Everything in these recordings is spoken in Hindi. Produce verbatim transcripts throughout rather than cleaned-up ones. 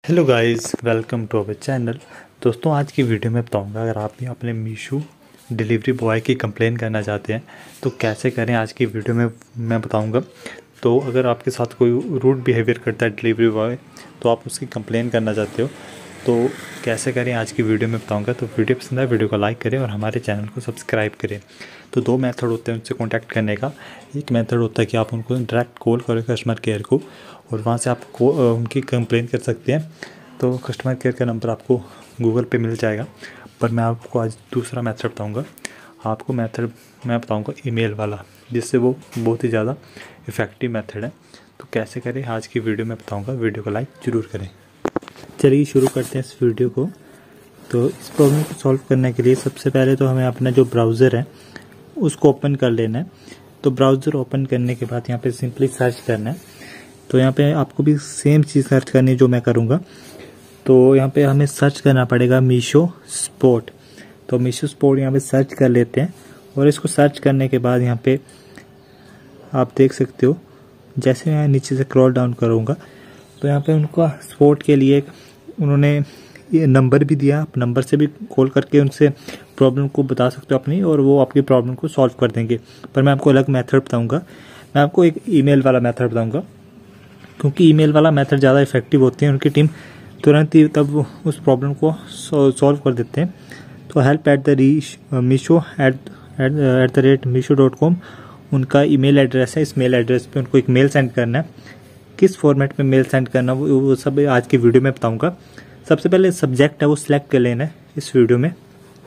Hello guys, welcome to our channel. दोस्तों, आज की वीडियो में बताऊंगा अगर आप भी अपने मीशो डिलीवरी बॉय की कंप्लेन करना चाहते हैं तो कैसे करें। आज की वीडियो में मैं बताऊंगा। तो अगर आपके साथ कोई रूड बिहेवियर करता है डिलीवरी बॉय, तो आप उसकी कंप्लेन करना चाहते हो तो कैसे करें, आज की वीडियो में बताऊंगा। तो वीडियो पसंद है वीडियो को लाइक करें और हमारे चैनल को सब्सक्राइब करें। तो दो मेथड होते हैं उनसे कॉन्टैक्ट करने का। एक मेथड होता है कि आप उनको डायरेक्ट कॉल करें कस्टमर केयर को और वहाँ से आप को उनकी कंप्लेन कर सकते हैं। तो कस्टमर केयर का नंबर आपको गूगल पे मिल जाएगा। पर मैं आपको आज दूसरा मेथड बताऊंगा। आपको मेथड मैं बताऊंगा ईमेल वाला, जिससे वो बहुत ही ज़्यादा इफ़ेक्टिव मेथड है। तो कैसे करें आज की वीडियो में बताऊंगा। वीडियो को लाइक ज़रूर करें। चलिए शुरू करते हैं इस वीडियो को। तो इस प्रॉब्लम को सॉल्व करने के लिए सबसे पहले तो हमें अपना जो ब्राउज़र है उसको ओपन कर लेना है। तो ब्राउज़र ओपन करने के बाद यहाँ पे सिंपली सर्च करना है। तो यहाँ पे आपको भी सेम चीज़ सर्च करनी है जो मैं करूँगा। तो यहाँ पे हमें सर्च करना पड़ेगा मीशो स्पोर्ट। तो मीशो स्पोर्ट यहाँ पे सर्च कर लेते हैं और इसको सर्च करने के बाद यहाँ पे आप देख सकते हो, जैसे मैं नीचे से स्क्रॉल डाउन करूँगा तो यहाँ पे उनका स्पोर्ट के लिए उन्होंने ये नंबर भी दिया। आप नंबर से भी कॉल करके उनसे प्रॉब्लम को बता सकते हो अपनी, और वो आपकी प्रॉब्लम को सॉल्व कर देंगे। पर मैं आपको अलग मेथड बताऊँगा। मैं आपको एक ईमेल वाला मेथड बताऊँगा, क्योंकि ईमेल वाला मेथड ज़्यादा इफेक्टिव होती है। उनकी टीम तुरंत ही तब उस प्रॉब्लम को सॉल्व कर देते हैं। तो help at the reach Meesho at at the rate Meesho dot com उनका ईमेल एड्रेस है। इस मेल एड्रेस पे उनको एक मेल सेंड करना है। किस फॉर्मेट में मेल सेंड करना वो, वो सब आज की वीडियो में बताऊंगा। सबसे पहले सब्जेक्ट है वो सिलेक्ट कर लेना है इस वीडियो में।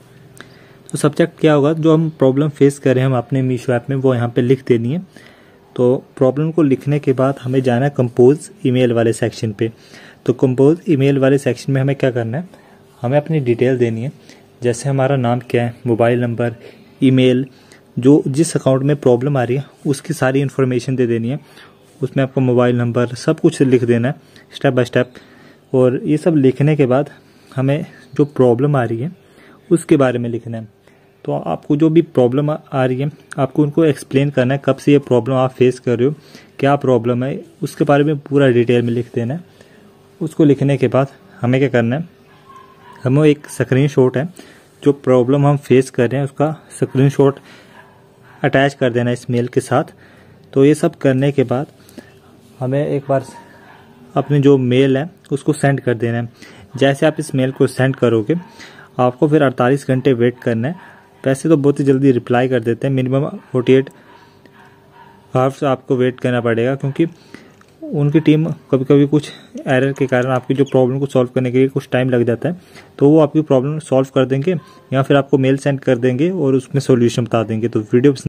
तो सब्जेक्ट क्या होगा, जो हम प्रॉब्लम फेस कर रहे हैं हम अपने मीशो ऐप में, वो यहाँ पे लिख देनी है। तो प्रॉब्लम को लिखने के बाद हमें जाना है कंपोज ईमेल वाले सेक्शन पे। तो कंपोज ईमेल वाले सेक्शन में हमें क्या करना है, हमें अपनी डिटेल देनी है। जैसे हमारा नाम क्या है, मोबाइल नंबर, ईमेल, जो जिस अकाउंट में प्रॉब्लम आ रही है उसकी सारी इन्फॉर्मेशन दे देनी है। उसमें आपको मोबाइल नंबर सब कुछ लिख देना है स्टेप बाय स्टेप। और ये सब लिखने के बाद हमें जो प्रॉब्लम आ रही है उसके बारे में लिखना है। तो आपको जो भी प्रॉब्लम आ रही है आपको उनको एक्सप्लेन करना है, कब से ये प्रॉब्लम आप फेस कर रहे हो, क्या प्रॉब्लम है, उसके बारे में पूरा डिटेल में लिख देना है। उसको लिखने के बाद हमें क्या करना है, हमें एक स्क्रीनशॉट है जो प्रॉब्लम हम फेस कर रहे हैं उसका स्क्रीनशॉट अटैच कर देना है इस मेल के साथ। तो ये सब करने के बाद हमें एक बार अपनी जो मेल है उसको सेंड कर देना है। जैसे आप इस मेल को सेंड करोगे आपको फिर अड़तालीस घंटे वेट करना है। वैसे तो बहुत ही जल्दी रिप्लाई कर देते हैं, मिनिमम अड़तालीस आवर्स आपको वेट करना पड़ेगा, क्योंकि उनकी टीम कभी कभी कुछ एरर के कारण आपकी जो प्रॉब्लम को सॉल्व करने के लिए कुछ टाइम लग जाता है। तो वो आपकी प्रॉब्लम सॉल्व कर देंगे या फिर आपको मेल सेंड कर देंगे और उसमें सॉल्यूशन बता देंगे। तो वीडियो